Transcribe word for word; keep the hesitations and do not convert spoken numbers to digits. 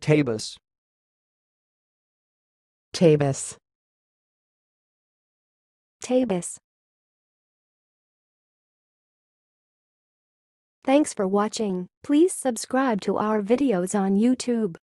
Tabus. Tabus. Tabus. Thanks for watching. Please subscribe to our videos on YouTube.